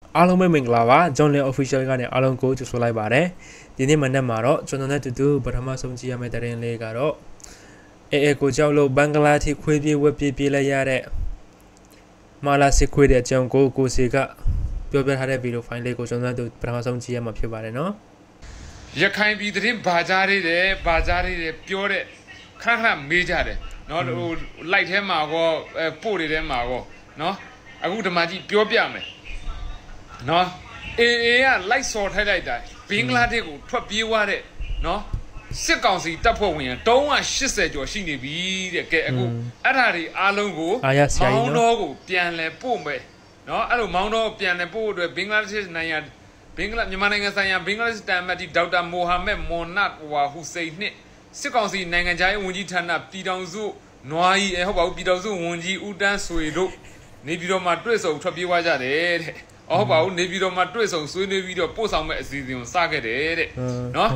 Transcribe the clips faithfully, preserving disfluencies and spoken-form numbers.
အားလုံးပဲမင်္ဂလာပါ John Lin Official ကနေအားလုံးကိုကြိုဆိုလိုက်ပါတယ်ဒီနေ့မနက်မှာတော့ကျွန်တော်နဲ့တူတူပထမဆုံးကြည့်ရမယ့်တဲ့ရင်လေးကတော့အေအေကိုကြောက်လို့ဘင်္ဂလားထိခွေးပြေးဝက်ပြေးပြေးလိုက်ရတဲ့မာလာစစ်ခွေးတဲ့အကြောင်းကိုကိုစီကပြောပြထားတဲ့ဗီဒီယိုဖိုင်လေးကိုကျွန်တော်တို့ပထမဆုံးကြည့်ရမှာဖြစ်ပါတယ်နော်ရခိုင်ပြည်သတင်းဘာကြားရတဲ့ဘာကြားရတဲ့ပြောတဲ့ခဏခဏမေးကြတယ်နော်ဟိုလိုက်ထဲမှာကောပို့တွေထဲမှာကောနော်အခုဓမ္မကြီးပြောပြမယ်နော်အေအေကလိုက်စော်ထိုက်လိုက်တာဘင်္ဂလားဒေ့ရှ်ကိုထွက်ပြေးသွားတဲ့နော်စစ်ကောင်စီတပ်ဖွဲ့ဝင်ရ၃၈၀ကျော်ရှိနေပြီတဲ့ကဲအခုအဲ့ဓာတွေအားလုံးကိုမောင်းတော့ကိုပြန်လဲပို့မယ်နော်အဲ့လိုမောင်းတော့ပြန်လဲပို့အတွက်ဘင်္ဂလားဒေ့ရှ်နိုင်ငံဘင်္ဂလားမြန်မာနိုင်ငံဆိုင်ရာဘင်္ဂလားဒေ့ရှ်တန်မတ်ကြီးဒေါက်တာမိုဟာမက်မော်နတ်ဝါဟူစိန်နှင့်စစ်ကောင်စီနိုင်ငံခြားရေးဝန်ကြီးဌာနပြည်ထောင်စုနွားကြီးအဲဟုတ်ပါဘူးပြည်ထောင်စုဝန်ကြီးဦးတန်းဆွေတို့နေပြည်တော်မှာတွေ့ဆုံထွက်ပြေးသွားကြတယ်တဲ့ဟုတ်ပါဘူးနေပြည်တော်မှာတွေ့ဆုံဆွေးနွေးပြီးတော့ပို့ဆောင်မဲ့အစီအစဉ်ကိုစခဲ့တယ်တဲ့နော်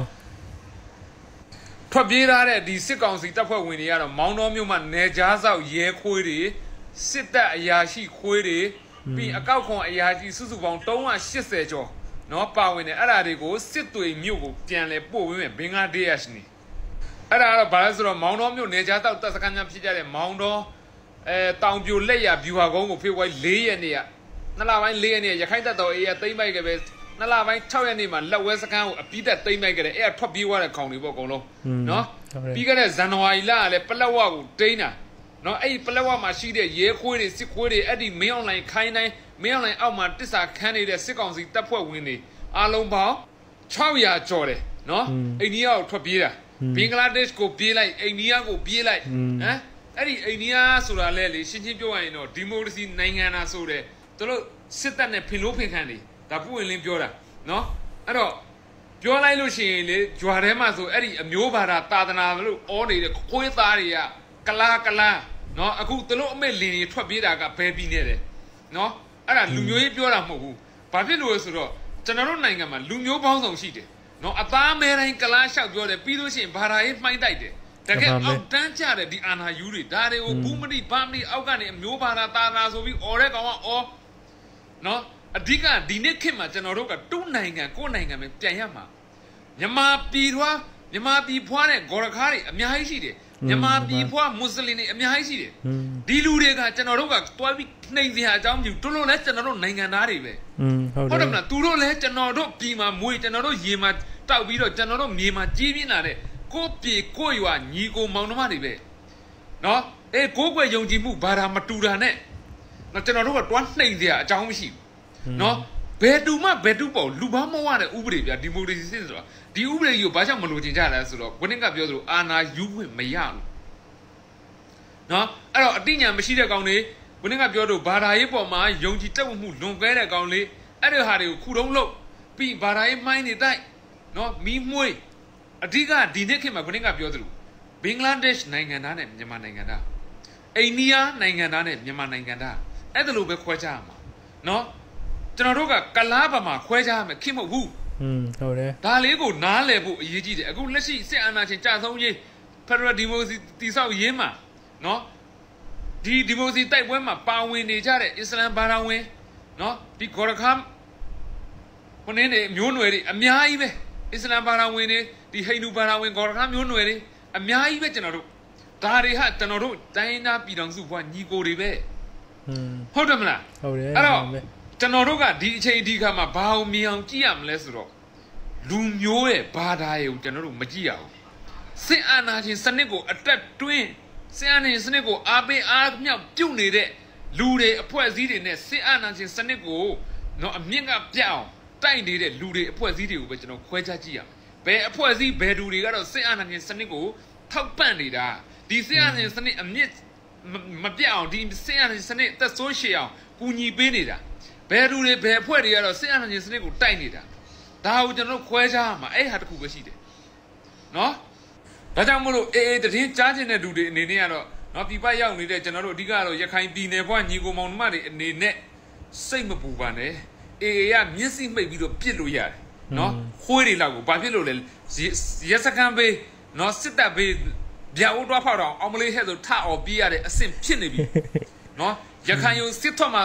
ထွက်ပြေးထားတဲ့ဒီစစ်ကောင်စီတပ်ဖွဲ့ဝင်တွေကတော့မောင်းတော်မြို့မှာနေကြားဆောက်ရဲခွေးတွေစစ်တပ်အရာရှိခွေးတွေပြီးအကောက်ခွန်အရာရှိစုစုပေါင်း၃၈၀ကျော်နော်ပါဝင်တယ်အဲ့ဒါတွေကိုစစ်တွေမြို့ကိုပြန်လဲပို့ပေးမယ်ဘင်္ဂလားဒေ့ရှ်နေအဲ့ဒါကတော့ဘာလဲဆိုတော့မောင်းတော်မြို့နေကြားဆောက်တပ်စခန်းများဖြစ်ကြတဲ့မောင်းတော်အဲတောင်ပြိုလက်ရဗျူဟာကုန်းကိုဖေဖော်ဝါရီ၄ရက်နေ့ကနှစ်လပိုင်း၄ရက်နေ့ရခိုင်တပ်တော်အေးသိမ်းပိုက်ခဲ့ပဲနှစ်လပိုင်း၆ရက်နေ့မှာလက်ဝဲစခန်းကိုအပြီးတက်သိမ်းပိုက်ခဲ့တယ်အဲ့ဒါထွက်ပြေးသွားတဲ့ခေါင်တွေပေါ့အကုန်လုံးနော်ပြီးခဲ့တဲ့ဇန်နဝါရီလကလည်းပလက်ဝကိုတိန်းတာနော်အဲ့ဒီပလက်ဝမှာရှိတဲ့ရဲခွေးတွေစစ်ခွေးတွေအဲ့ဒီမင်းအောင်လိုင်းခိုင်းတိုင်းမင်းအောင်လိုင်းအောက်မှာတစ္ဆာခန်းနေတဲ့စစ်ကောင်စီတပ်ဖွဲ့ဝင်တွေအားလုံးပေါင်း၆ရာကျော်တယ်နော်အိန္ဒိယကိုထွက်ပြေးတာဘင်္ဂလားဒေ့ရှ်ကိုပြေးလိုက်အိန္ဒိယကိုပြေးလိုက်ဟမ်အဲ့ဒီအိန္ဒိယဆိုတာလဲလေရှင်းရှင်းပြောရရင်တော့ဒီမိုကရေစီနိုင်ငံသားဆိုတဲ့သူတို့စစ်တပ်နဲ့ဖင်လို့ဖင်ခံနေဒါပုဝင်လင်းပြောတာနော်အဲ့တော့ပြောလိုက်လို့ရှိရင်လေဂျွာထဲမှာဆိုအဲ့ဒီအမျိုးဘာသာသာသနာလို့အောနေတဲ့ခွေးသားတွေကကလာကလာနော်အခုသူတို့အမေလင်းတွေထွက်ပြေးတာကဘယ်ပြီးနေတယ်နော်အဲ့ဒါလူမျိုးရေးပြောတာမဟုတ်ဘူးဘာဖြစ်လို့လဲဆိုတော့ကျွန်တော်တို့နိုင်ငံမှာလူမျိုးပေါင်းစုံရှိတယ်နော်အသားမဲတိုင်းကလာလျှောက်ပြောတယ်ပြီးလို့ရှိရင်ဘာသာရေးမှိုင်းတိုက်တယ်တကယ်အောက်တန်းကြတဲ့ဒီအာနာယူတွေဒါတွေကိုဘူးမတိဘာမတိအောက်ကနေအမျိုးဘာသာသာနာဆိုပြီးអော်တဲ့ကောင်ကអော်နော်အဓိကဒီနေ့ခေတ်မှာကျွန်တော်တို့ကတူးနိုင်ငံကိုယ်နိုင်ငံပဲပြန်ရမှာမြန်မာပြည်ထွားမြန်မာပြည်ဖွားတဲ့ဂေါ်ရခါတွေအများကြီးရှိတယ်မြန်မာပြည်ဖွားမွတ်စလင်တွေအများကြီးရှိတယ်ဒီလူတွေကကျွန်တော်တို့ကတွားပြီးနှိမ်စရာအကြောင်းပြုတို့လို့လဲကျွန်တော်တို့နိုင်ငံသားတွေပဲဟုတ်တယ်မလားသူတို့လဲကျွန်တော်တို့ပြည်မှာမွေးကျွန်တော်တို့ရေမှာတောက်ပြီးတော့ကျွန်တော်တို့မြေမှာကြီးပြင်းလာတဲ့ကိုပြေကိုရွာညီကိုမောင်နှမတွေပဲနော်အေးကိုကွယ်ယုံကြည်မှုဘာသာမတူတာနဲ့နော်ကျွန်တော်တို့ကတွားနှိမ်စရာအကြောင်းမရှိဘူးနော်ဘယ်တူမှဘယ်တူပေါ့လူဘာမဝတဲ့ဥပဒေပြဒီမိုကရေစီစစ်ဆိုတာဒီဥပဒေကြီးကိုဘာကြောင့်မလိုချင်ကြလဲဆိုတော့ကိုနစ်ကပြောသလိုအာဏာယူခွင့်မရဘူးနော်အဲ့တော့အတိညာမရှိတဲ့ကောင်တွေကိုနစ်ကပြောတော့ဘာသာရေးပေါ်မှာယုံကြည်တက်မှုလွန်ကဲတဲ့ကောင်လေးအဲ့ဒီဟာတွေကိုခုတုံးလို့ပြီးဘာသာရေးမိုင်းနေတိုက်နော်မီးမွေးအဓိကဒီနေ့ခေတ်မှာကိုနစ်ကပြောသလိုဘင်္ဂလားဒေ့ရှ်နိုင်ငံသားနဲ့မြန်မာနိုင်ငံသားအိန္ဒိယနိုင်ငံသားနဲ့မြန်မာနိုင်ငံသားအဲ့ဒါလိုပဲခွဲခြားရမှာနော်ကျွန်တော်တို့ကကလားဗမာခွဲခြားရမယ်ခင်မဟုတ်ဘူးอืมဟုတ်တယ်ဒါလေးကိုနားလည်ဖို့အရေးကြီးတယ်အခုလက်ရှိစစ်အာဏာရှင်ကြာဆုံးရေး Federal Democracy တိဆောက်ရေးမှာနော်ဒီဒီမိုကရေစီတိုက်ပွဲမှာပါဝင်နေကြတဲ့အစ္စလမ်ဘာသာဝင်နော်ဒီဂေါ်ရခမ်ခုနေနေမျိုးနွယ်တွေအများကြီးပဲအစ္စလမ်ဘာသာဝင်တွေဒီဟိန္ဒူဘာသာဝင်ဂေါ်ရခမ်မျိုးနွယ်တွေအများကြီးပဲကျွန်တော်တို့ဒါတွေဟာကျွန်တော်တို့တိုင်းသားပြည်တော်စုဘွားညီကိုတွေပဲอืมဟုတ်တယ်မလားဟုတ်တယ်အဲ့တော့ကျွန်တော်တို့ကဒီအချိန်ဒီခါမှာဘာအောင်မြင်အောင်ကြည့်ရမလဲဆိုတော့လူမျိုးရဲ့ဘာသာရေးကိုကျွန်တော်တို့မကြည့်ရဘူးစစ်အာဏာရှင်စနစ်ကိုအတက်တွင်းစစ်အာဏာရှင်စနစ်ကိုအားပေးအားမြောက်ပြုတ်နေတဲ့လူတွေအဖွဲ့အစည်းတွေနဲ့စစ်အာဏာရှင်စနစ်ကိုတော့အမြင့်ကပြအောင်တိုက်နေတဲ့လူတွေအဖွဲ့အစည်းတွေကိုပဲကျွန်တော်ခွဲခြားကြည့်ရမယ်ဘယ်အဖွဲ့အစည်းဘယ်သူတွေကတော့စစ်အာဏာရှင်စနစ်ကိုထောက်ပံ့နေတာဒီစစ်အာဏာရှင်စနစ်အမြင့်မပြအောင်ဒီစစ်အာဏာရှင်စနစ်သက်ဆိုးရှည်အောင်ကူညီပေးနေတာဘယ်သူတွေဘယ်အဖွဲ့တွေကတော့စစ်အာဏာရှင်စနစ်ကိုတိုက်နေတာဒါကိုကျွန်တော်ခွဲခြားမှာအဲ့ဟာတစ်ခုပဲရှိတယ်နော်ဒါကြောင့်မလို့အေးအေးတည်င်းကြားကျင်တဲ့လူတွေအနေနဲ့ကတော့နော်ပြပရောက်နေတဲ့ကျွန်တော်တို့အဓိကတော့ရခိုင်ပြည်နယ်ဘွားညီကိုမောင်နှမတွေအနေနဲ့စိတ်မပူပါနဲ့အေးအေးကမျက်စိမှိတ်ပြီးတော့ပြစ်လို့ရတယ်နော်ခွေးတွေလောက်ကိုဘာဖြစ်လို့လဲရက်စကန်ဘေးနော်စစ်တပ်ဘေးဗျာဦးတော့ဖောက်တော့အောင်မလေးဟဲ့ဆိုထအောင်ပြေးရတဲ့အဆင့်ဖြစ်နေပြီနော်ရခိုင်ရုံစစ်ထွက်မှာ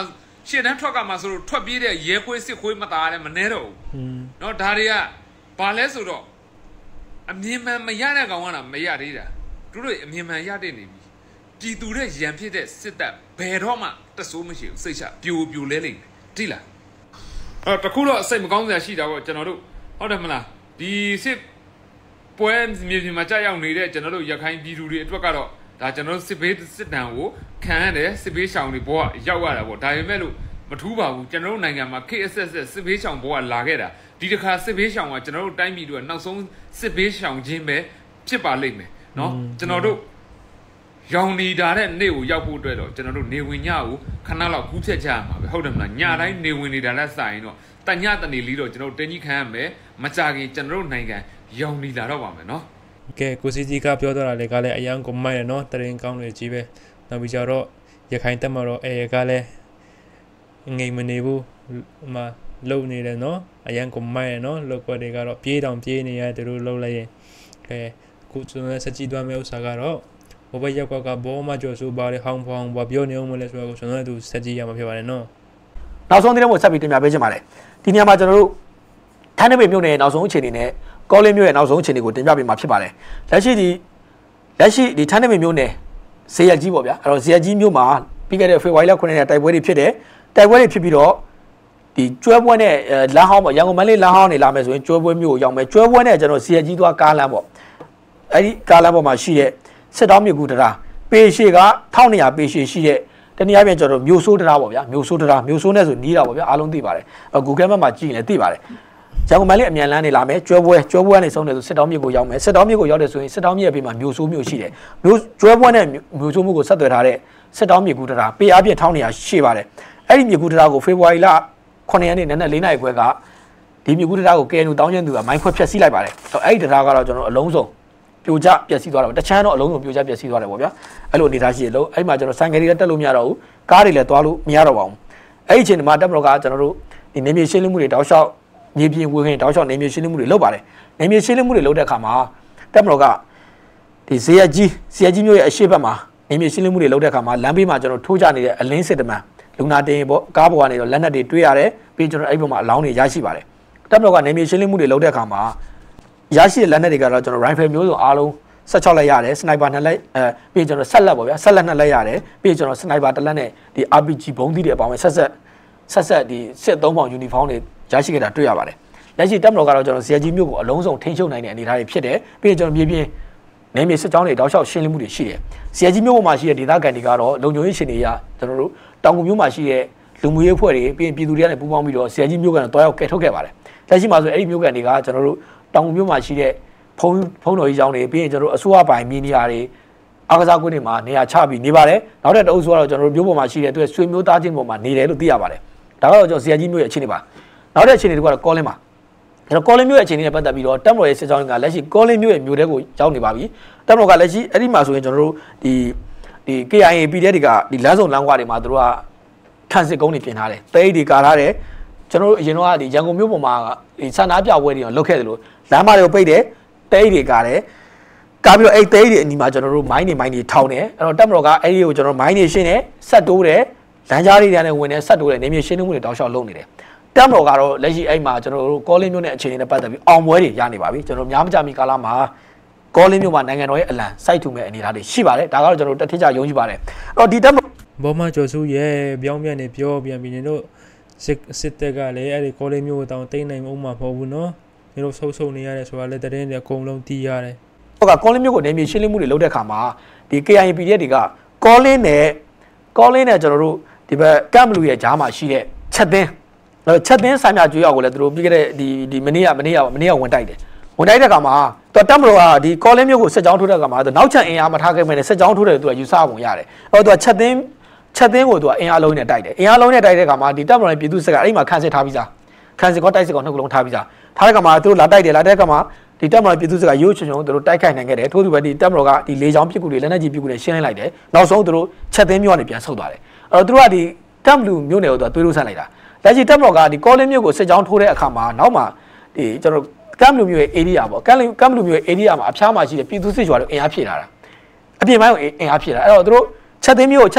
ရှေ့တန်းထွက်ကမှဆိုလို့ထွက်ပြေးတဲ့ရဲခွေးစစ်ခွေးမသားလည်းမနှဲတော့ဘူးနော်ဒါတွေကဘာလဲဆိုတော့အမြင်မှန်မရတဲ့ကောင်ကမရသေးတာတို့တို့အမြင်မှန်ရတဲ့နေပြီပြည်သူတဲ့ရန်ဖြစ်တဲ့စစ်တပ်ဘယ်တော့မှတဆိုးမရှိဘူးစိတ်ချပြိုပြိုလဲလိမ့်မယ်တိလားအဲ့တခုတော့စိတ်မကောင်းစရာရှိတာပေါ့ကျွန်တော်တို့ဟုတ်တယ်မလားဒီစစ်ပွဲမြေပြင်မှာကြာရောက်နေတဲ့ကျွန်တော်တို့ရခိုင်ပြည်သူတွေအတွက်ကတော့ဒါကျွန်တော်တို့စစ်ဘေးစစ်တမ်းကိုခံရတယ်စစ်ဘေးရှောင်တွေဘောကရောက်ရတာပေါ့ဒါပေမဲ့လို့မထူးပါဘူးကျွန်တော်တို့နိုင်ငံမှာ K S S စစ်ဘေးရှောင်ဘောကလာခဲ့တာဒီတစ်ခါစစ်ဘေးရှောင်ကကျွန်တော်တို့တိုင်းပြည်တို့ကနောက်ဆုံးစစ်ဘေးရှောင်ခြင်းပဲဖြစ်ပါလိမ့်မယ်နော်ကျွန်တော်တို့ရောင်နေတာတဲ့နေ့ကိုရောက်ဖို့အတွက်တော့ကျွန်တော်တို့နေဝင်ညကိုခဏလောက်ကူးဖြတ်ကြရမှာပဲဟုတ်တယ်မလားညတိုင်းနေဝင်နေတာလက်ဆိုင်တော့တညတနေလီတော့ကျွန်တော်တို့တင်းကြီးခံရမယ်မကြခင်ကျွန်တော်တို့နိုင်ငံရောင်နေလာတော့ပါမယ်နော်ကဲကိုစီစီကပြောတော့တာလေကလည်းအရန်ကိုမိုက်ရနော်တရင်ကောင်းတွေကြီးပဲနောက်ပြီးကြတော့ရခိုင်တက်မှာတော့အဲကလည်းငိမ်မနေဘူးဟိုလုံနေတယ်နော်အရန်ကိုမိုက်ရနော်လောက်ကွက်တွေကတော့ပြေးတောင်ပြေးနေရတယ်တို့လှုပ်လိုက်ရင်ကဲခုကျွန်တော်စကြည့်သွားမယ့်ဥစ္စာကတော့ဘဘရောက်ကကဘောမကျော်ဆိုပါလေဟောင်းဖောင်းဘာပြောနေအောင်မလဲဆိုတော့ကျွန်တော်တို့စကြည့်ရမှာဖြစ်ပါတယ်နော်နောက်ဆုံးသတင်းကိုဆက်ပြီးတင်ပြပေးချင်ပါတယ်ဒီနေရာမှာကျွန်တော်တို့ထိုင်းနယ်မြို့နယ်နောက်ဆုံးအခြေအနေနဲ့ကောလင်းမြို့ရဲ့နောက်ဆုံးအခြေအနေကိုတင်ပြပေးမှာဖြစ်ပါတယ်လက်ရှိဒီလက်ရှိဒီထိုင်းနယ်မြို့နယ်ဇေယျကြီးပေါ့ဗျာအဲ့တော့ဇေယျကြီးမြို့မှာပြီးခဲ့တဲ့ဖေဖော်ဝါရီလခုနှစ်ရက်တိုက်ပွဲတွေဖြစ်တယ်တိုက်ပွဲတွေဖြစ်ပြီးတော့ဒီကျွဲပွဲနဲ့လမ်းဟောင်းပေါ့ရန်ကုန်မန္တလေးလမ်းဟောင်းနေလာမယ်ဆိုရင်ကျွဲပွဲမြို့ကိုရောက်မယ်ကျွဲပွဲနဲ့ကျွန်တော်ဇေယျကြီးသွားကားလမ်းပေါ့အဲ့ဒီကားလမ်းပေါ်မှာရှိတဲ့စစ်တောင်းမြကူတရာပေရှေကတစ်ထောင်နှစ်ရာပေရှေရှိတဲ့တနည်းအားဖြင့်ကျွန်တော်မြို့ဆိုးတရာပေါ့ဗျာမြို့ဆိုးတရာမြို့ဆိုးနဲ့ဆိုနီးတာပေါ့ဗျာအားလုံးသိပါတယ် Google Map မှာကြည့်ရင်လည်းသိပါတယ်ရန်ကုန်မန္တလေးအမြန်လမ်းနေလာမယ်ကျွဲပွဲကျွဲပွဲကနေဆုံးတယ်ဆိုစစ်တောင်းမြကိုရောက်မယ်စစ်တောင်းမြကိုရောက်တယ်ဆိုရင်စစ်တောင်းမြရဲ့ဘေးမှာမြို့ဆိုးမြို့ရှိတယ်မြို့ကျွဲပွဲနဲ့မြို့ဆိုးမြို့ကိုဆက်သွယ်ထားတဲ့စစ်တောင်းမြကူတရာပေအားဖြင့်တစ်ထောင်နှစ်ရာရှိပါတယ်အဲ့ဒီမြကူတရာကိုဖေဖော်ဝါရီလခုနှစ်ရက်နေ့နက်နက်လေးနာရီခွဲကဒီမြကူတရာကို K N U တောင်းကျင်းသူကမိုင်းခွဲဖျက်ဆီးလိုက်ပါတယ်အဲ့ဒီတရာကတော့ကျွန်တော်အလုံးစုံပြိုကျပျက်စီးသွားတယ်တချမ်းတော့အလုံးစုံပြိုကျပျက်စီးသွားတယ်ပေါ့ဗျာအဲ့လိုအနေထားရှိရလို့အဲ့မှာကျွန်တော်ဆိုင်ကယ်တွေတက်လို့မရတော့ဘူးကားတွေလည်းသွားလို့မရတော့ပါဘူးအဲ့ဒီအချိန်မှာတက်မတော်ကကျွန်တော်တို့ဒီနေမြေရှင်းလင်းမှုတွေတောက်လျှောက်မြေပြင်ဝေခင်တောက်လျှောက်နေမြေရှင်းလင်းမှုတွေလုပ်ပါတယ်နေမြေရှင်းလင်းမှုတွေလုပ်တဲ့အခါမှာတက်မတော်ကဒီဇေယျကြီးဇေယျကြီးမျိုးရဲ့အရှိတ်ဘက်မှာနေမြေရှင်းလင်းမှုတွေလုပ်တဲ့အခါမှာလမ်းဘေးမှာကျွန်တော်ထိုးကြနေတဲ့အလင်းစစ်တမန်လူနာတင်ပေါ့ကားပေါ်ကနေတော့လက်နက်တွေတွေ့ရတယ်ပြီးကျွန်တော်အဲ့ဘက်မှာအလောင်းတွေရရှိပါတယ်တက်မတော်ကနေမြေရှင်းလင်းမှုတွေလုပ်တဲ့အခါမှာရရှိတဲ့လက်နက်တွေကတော့ကျွန်တော် rifle မျိုးစုံအားလုံးဆက်ချောက်လိုက်ရတယ်စနိုက်ပါနှစ်လက်အဲပြီးကျွန်တော်ဆက်လက်ပေါ့ဗျာဆက်လက်နှစ်လက်ရတယ်ပြီးကျွန်တော်စနိုက်ပါတစ်လက်နဲ့ဒီ R P G ဘုံသီးတွေအပေါင်းဆက်ဆက်ဆက်ဆက်ဒီစစ်သုံးပေါင်ယူနီဖောင်းတွေရရှိခဲ့တာတွေ့ရပါတယ်လက်ရှိတပ်မတော်ကတော့ကျွန်တော်ဇေယျကြီးမြို့ကိုအလုံးစုံထိန်းချုပ်နိုင်တဲ့အနေအထားတွေဖြစ်တယ်ပြီးကျွန်တော်မြေပြင်နေမြေစစ်ကြောင်းတွေတောက်လျှောက်ရှင်းလင်းမှုတွေရှိတယ်ဇေယျကြီးမြို့ပေါ်မှာရှိတဲ့ဒေသခံတွေကတော့လုံခြုံရေးရှင်တွေရကျွန်တော်တို့တောင်ကုန်မြို့မှာရှိတဲ့လူမှုရေးအဖွဲ့တွေပြီးရင်ပြည်သူတွေနဲ့ပူးပေါင်းပြီးတော့ဇေယျကြီးမြို့ကတော့တွားရောက်ကဲထုတ်ခဲ့ပါတယ်လက်ရှိမှာဆိုအဲ့ဒီမြို့ကန်တွေကကျွန်တော်တို့တောင်ကုန်မြို့မှာရှိတဲ့ဖုံဖုံတော်ကြီးကျောင်းတွေပြီးရင်ကျွန်တော်တို့အစိုးရပိုင်မြေနေရာတွေအားကစားကွင်းတွေမှာနေရာချပြီးနေပါတယ်နောက်တဲ့တအုပ်စုကတော့ကျွန်တော်တို့မြို့ပေါ်မှာရှိတဲ့အတွက်ဆွေမျိုးသားချင်းပေါ်မှာနေတယ်လို့သိရပါတယ်ဒါကတော့ကျွန်တော်ဇေယျကြီးမြို့ရဲ့အခြေအနေပါနောက်တဲ့အခြေအနေတွေကတော့ကောလင်းပါအဲ့တော့ကောလင်းမြို့ရဲ့အခြေအနေနဲ့ပတ်သက်ပြီးတော့တက်မတော်ရဲ့စစ်ကြောင်းကလက်ရှိကောလင်းမြို့ရဲ့မြို့တဲကိုရောက်နေပါပြီတက်မတော်ကလက်ရှိအဲ့ဒီမှာဆိုရင်ကျွန်တော်တို့ဒီဒီ K I A P D F တွေကဒီလမ်းစုံလမ်းကွာတွေမှာသူတို့ကခန့်စစ်ကုန်းတွေပြင်ထားတယ်တဲအိတ်တွေကာထားတယ်ကျွန်တော်တို့အရင်တော့ဒီရန်ကုန်မြို့ပေါ်မှာဒီဆန္ဒပြပွဲတွေလုပ်ခဲ့တယ်လို့လမ်းမတွေကိုပိတ်တယ်တဲအိတ်တွေကာတယ်ကာပြီးတော့အဲ့တဲအိတ်တွေအနီးမှာကျွန်တော်တို့မိုင်းတွေမိုင်းတွေထောင်းတယ်အဲ့တော့တက်မတော်ကအဲ့ဒီကိုကျွန်တော်မိုင်းတွေရှင်းတယ်ဆက်တိုးတယ်လမ်းကြားတွေနဲ့ဝင်တယ်ဆက်တိုးတယ်နေမြေရှင်းမှုတွေတောက်လျှောက်လုပ်နေတယ်တက်မတော်ကတော့လက်ရှိအဲ့မှာကျွန်တော်တို့ကောလင်းမြို့နဲ့အခြေအနေနဲ့ပတ်သက်ပြီးအောင်ပွဲတွေရနေပါပြီကျွန်တော်များမကြမီကာလမှာကောလင်းမြို့မှာနိုင်ငံတော်ရဲ့အလံစိုက်ထူမဲ့အနေအထားတွေရှိပါတယ်ဒါကတော့ကျွန်တော်တို့တက်ထစ်ကြယုံကြည်ပါတယ်အဲ့တော့ဒီတက်ဘောမကျော်စုရဲ့ပြောင်းပြန်နေပြောပြန်ပြီးနေတို့စစ်စစ်တက်ကလည်းအဲ့ဒီကောလင်းမြို့ကိုတောင်တိမ့်နိုင်အောင်မှာမဟုတ်ဘူးနော်ဒီလိုဆုပ်ဆုပ်နေရတယ်ဆိုတာလည်းတရင်တွေအကုန်လုံးတီးရတယ်ဟုတ်ကကောလင်းမြို့ကိုနေမြေရှင်းလင်းမှုတွေလုပ်တဲ့အခါမှာဒီ K I A P D F တွေကကောလင်းနဲ့ကောလင်းနဲ့ကျွန်တော်တို့ဒီဘက်ကမ်ဘလူရဲ့ဂျားမှာရှိတဲ့ချက်သင်းချက်သင်းဆိုင်မြကျွေးရောက်ကိုလည်းသူတို့ပြီးခဲ့တဲ့ဒီဒီမနေ့ကမနေ့ကမနေ့ကဝင်တိုက်တယ်ဝင်တိုက်တဲ့အခါမှာသူတက်မလို့ကဒီကောလင်းမြို့ကိုစစ်ကြောင်းထိုးတဲ့အခါမှာသူနောက်ချက်အင်အားမထားခဲ့မဲ့နဲ့စစ်ကြောင်းထိုးတယ်သူကယူဆပုံရတယ်အဲ့တော့သူကချက်သင်းချက်သင်းကိုသူကအင်အားလုံးနဲ့တိုက်တယ်အင်အားလုံးနဲ့တိုက်တဲ့အခါမှာဒီတက်မလို့ပြည်သူစစ်ကအဲ့မှာခန့်စစ်ထားပြီးသားခန့်စစ်ကောတိုက်စစ်ကောနှစ်ခုလုံးထားပြီးသားထားတဲ့အခါမှာသူတို့လာတိုက်တယ်လာတဲ့အခါမှာဒီတက်မလို့ပြည်သူစစ်ကရိုးချွန်ချွန်သူတို့တိုက်ခိုက်နိုင်ခဲ့တယ်ထို့သူပဲဒီတက်မလို့ကဒီလေချောင်းပစ်ကူတွေလက်နက်ကြီးပစ်ကူတွေရှင်းလိုက်တယ်နောက်ဆုံးသူတို့ချက်သင်းမြို့ကနေပြန်ဆုတ်သွားတယ်အဲ့တော့သူတို့ကဒီတက်မလို့မြို့နယ်ကိုသူကသွေးလို့ဆန့်လိုက်တာလက်ရှိတက်မလို့ကဒီကောလင်းမြို့ကိုစစ်ကြောင်းထိုးတဲ့အခါမှာနောက်မှာဒီကျွန်တော်ကမ်ဘလူမျိုးရဲ့ area ပေါ့ကမ်ကမ်ဘလူမျိုးရဲ့ area မှာအဖျားမှာရှိတဲ့ပြည်သူစစ်ရွာတွေအင်အားဖြည့်လာတာအပြင်ပိုင်းကိုအင်အားဖြည့်လာအဲ့တော့သူတို့ချက်သင်းမျိုးကိုချက်သင်း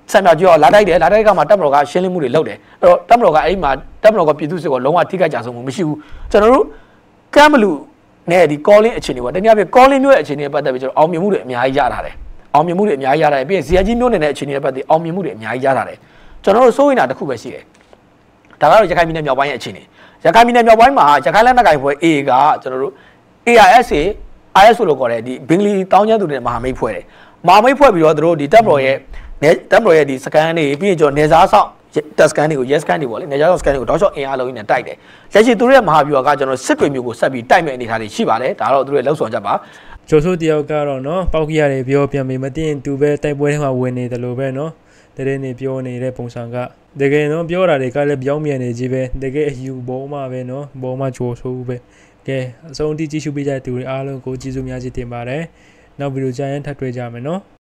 ဆံမြောက်ကျော်လာတိုက်တယ်လာတိုက်ကမှတပ်မတော်ကရှင်းလင်းမှုတွေလုပ်တယ်အဲ့တော့တပ်မတော်ကအဲ့မှာတပ်မတော်ကပြည်သူ့စစ်ကိုလုံးဝထိခိုက်ကြဆုံးမှုမရှိဘူးကျွန်တော်တို့ကမ်းဘလူနဲ့ဒီ calling အခြေအနေပေါ့တနည်းအားဖြင့် calling မျိုးရဲ့အခြေအနေပတ်သက်ပြီးကျွန်တော်အောင်မြင်မှုတွေအများကြီးရထားတယ်အောင်မြင်မှုတွေအများကြီးရထားတယ်ပြီးရင်ဇီယာကြီးမျိုးနေတဲ့အခြေအနေပတ်သက်အောင်မြင်မှုတွေအများကြီးရထားတယ်ကျွန်တော်တို့စိုးရိမ်တာတစ်ခုပဲရှိတယ်ဒါကတော့ရခိုင်ပြည်နယ်မြောက်ပိုင်းရဲ့အခြေအနေရခိုင်ပြည်နယ်မြောက်ပိုင်းမှာရခိုင်လက်နက်ကိုင်ဖွဲ့ A ကကျွန်တော်တို့ A I S A I S လို့ခေါ်တဲ့ဒီဘင်္ဂလီတောင်းကျမ်းသူတွေမဟာမိတ်ဖွဲ့တယ်မဟာမိတ်ဖွဲ့ပြီးတော့တို့ဒီတပ်မတော်ရဲ့တပ်မတော်ရဲ့ဒီစကန်တွေပြီးရင်ကျွန်တော်နေစားဆောင်တက်စကန်တွေကို yes ကန်တွေပေါ့လေနေစားဆောင်စကန်တွေကိုတော့ချော့အင်အားလုံးနဲ့တိုက်တယ်လက်ရှိသူတို့ရဲ့မဟာဗျူဟာကကျွန်တော်စစ်တွေမျိုးကိုဆက်ပြီးတိုက်မဲ့အနေထားတွေရှိပါတယ်ဒါတော့သူတို့ရဲ့လှုပ်ဆောင်ချက်ပါကျော်စိုးတယောက်ကတော့နော်ပောက်ကြီးရတယ်ပြောပြန်ပြီးမသိရင်သူပဲတိုက်ပွဲထဲမှာဝင်နေတယ်လို့ပဲနော်တကယ်နေပြောနေတဲ့ပုံစံကတကယ်နော်ပြောတာတွေကလည်းပြောင်းမြန်နေကြီးပဲတကယ်အယူဘောမှာပဲနော်ဘောမှာကျော်စိုးပဲကဲအဆုံးထိကြည့်ရှုပေးကြတဲ့သူတွေအားလုံးကိုကျေးဇူးများကြီးတင်ပါတယ်နောက်ဗီဒီယိုကြရင်ထပ်တွေ့ကြမယ်နော်